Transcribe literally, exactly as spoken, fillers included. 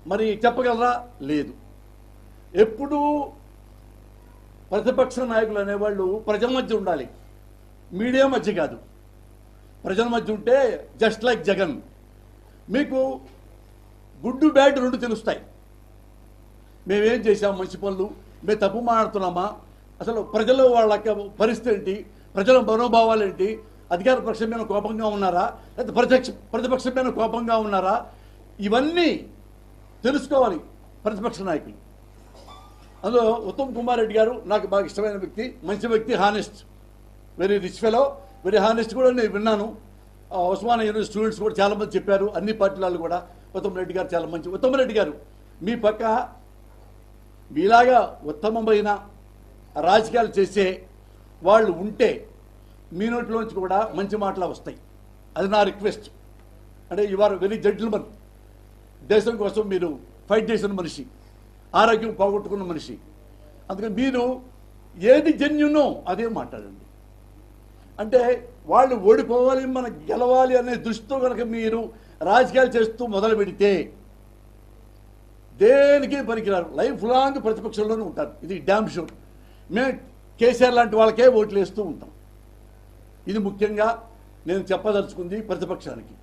మరి చెప్పగలరా? లేదు. ఎప్పుడూ ప్రతిపక్ష నాయకులు అనేవాళ్ళు ప్రజల మధ్య ఉండాలి, మీడియా మధ్య కాదు. ప్రజల మధ్య ఉంటే జస్ట్ లైక్ జగన్ మీకు గుడ్డు బ్యాడ్ రెండు తెలుస్తాయి. మేమేం చేసాం మంచి పనులు, మేము తప్పు మాట్లాడుతున్నామా, అసలు ప్రజలు వాళ్ళ పరిస్థితి ఏంటి, ప్రజల మనోభావాలు ఏంటి, అధికార పక్షం మీద కోపంగా ఉన్నారా లేకపోతే ప్రతిపక్ష ప్రతిపక్షం మీద కోపంగా ఉన్నారా, ఇవన్నీ తెలుసుకోవాలి ప్రతిపక్ష నాయకులు. అందులో ఉత్తమ్ కుమార్ రెడ్డి గారు నాకు బాగా ఇష్టమైన వ్యక్తి, మంచి వ్యక్తి, honest, very rich fellow, very honest కూడా నేను విన్నాను. ఉస్మానియా యూనివర్సిటీ స్టూడెంట్స్ కూడా చాలామంది చెప్పారు, అన్ని పార్టీల వాళ్ళు కూడా ఉత్తమ్ రెడ్డి గారు చాలా మంచి. ఉత్తమ్ రెడ్డి గారు మీ పక్క మీలాగా ఉత్తమమైన రాజకీయాలు చేసే వాళ్ళు ఉంటే మీ నోట్లోంచి కూడా మంచి మాటలు వస్తాయి. అది నా రిక్వెస్ట్. అంటే యు ఆర్ వెరీ జెంటిల్మన్. దేశం కోసం మీరు ఫైట్ చేసిన మనిషి, ఆరోగ్యం పోగొట్టుకున్న మనిషి. అందుకని మీరు ఏది జెన్యునో అదే మాట్లాడండి. అంటే వాళ్ళు ఓడిపోవాలి, మనకు గెలవాలి అనే దృష్టితో కనుక మీరు రాజకీయాలు చేస్తూ మొదలు పెడితే దేనికి పనికిరారు, లైఫ్ లాంగ్ ప్రతిపక్షంలోనే ఉంటారు. ఇది డ్యామ్ షూర్. మేము కేసీఆర్ లాంటి వాళ్ళకే ఓట్లు వేస్తూ ఉంటాం. ఇది ముఖ్యంగా నేను చెప్పదలుచుకుంది ప్రతిపక్షానికి.